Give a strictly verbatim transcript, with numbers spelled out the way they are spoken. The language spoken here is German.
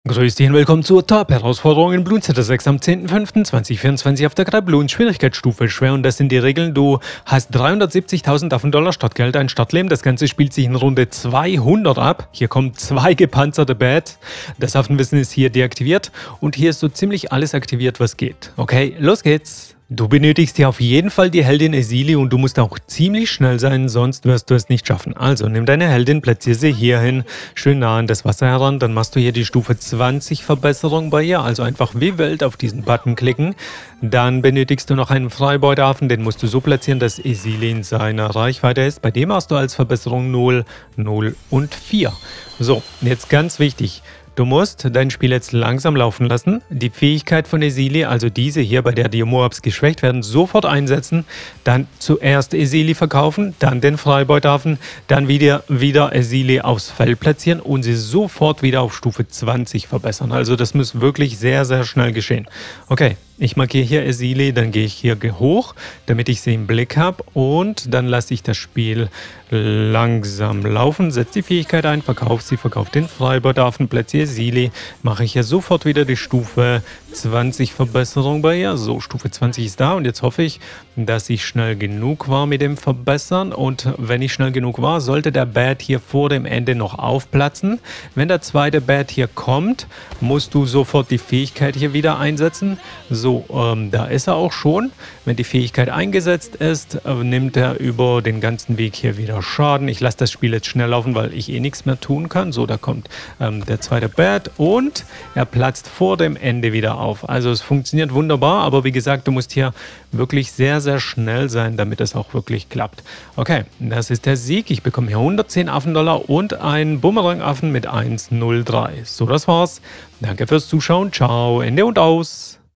Grüß dich und willkommen zur Top-Herausforderung in Bloons City sechs am zehnten fünften zweitausendvierundzwanzig auf der drei Bloons Schwierigkeitsstufe schwer. Und das sind die Regeln. Du hast dreihundertsiebzigtausend Dollar Startgeld, ein Startleben. Das Ganze spielt sich in Runde zweihundert ab. Hier kommen zwei gepanzerte Bad. Das Affenwissen ist hier deaktiviert. Und hier ist so ziemlich alles aktiviert, was geht. Okay, los geht's. Du benötigst hier auf jeden Fall die Heldin Esili und du musst auch ziemlich schnell sein, sonst wirst du es nicht schaffen. Also nimm deine Heldin, platziere sie hier hin, schön nah an das Wasser heran, dann machst du hier die Stufe zwanzig Verbesserung bei ihr, also einfach wie wild auf diesen Button klicken. Dann benötigst du noch einen Freibeutehafen, den musst du so platzieren, dass Esili in seiner Reichweite ist. Bei dem hast du als Verbesserung null, null und vier. So, jetzt ganz wichtig. Du musst dein Spiel jetzt langsam laufen lassen, die Fähigkeit von Esili, also diese hier, bei der die Moabs geschwächt werden, sofort einsetzen, dann zuerst Esili verkaufen, dann den Freibeutehafen, dann wieder, wieder Esili aufs Feld platzieren und sie sofort wieder auf Stufe zwanzig verbessern. Also das muss wirklich sehr, sehr schnell geschehen. Okay. Ich markiere hier Esili, dann gehe ich hier hoch, damit ich sie im Blick habe und dann lasse ich das Spiel langsam laufen, setze die Fähigkeit ein, verkaufe sie, verkaufe den Freibeutehafen, platziere Esili, mache ich hier sofort wieder die Stufe zwanzig Verbesserung bei ihr. So, Stufe zwanzig ist da und jetzt hoffe ich, dass ich schnell genug war mit dem Verbessern und wenn ich schnell genug war, sollte der Bad hier vor dem Ende noch aufplatzen. Wenn der zweite Bad hier kommt, musst du sofort die Fähigkeit hier wieder einsetzen. So, ähm, da ist er auch schon. Wenn die Fähigkeit eingesetzt ist, äh, nimmt er über den ganzen Weg hier wieder Schaden. Ich lasse das Spiel jetzt schnell laufen, weil ich eh nichts mehr tun kann. So, da kommt ähm, der zweite Bad und er platzt vor dem Ende wieder auf. Also es funktioniert wunderbar, aber wie gesagt, du musst hier wirklich sehr, sehr schnell sein, damit es auch wirklich klappt. Okay, das ist der Sieg. Ich bekomme hier hundertzehn Affendollar und einen Bumerang-Affen mit eins null drei. So, das war's. Danke fürs Zuschauen. Ciao, Ende und aus.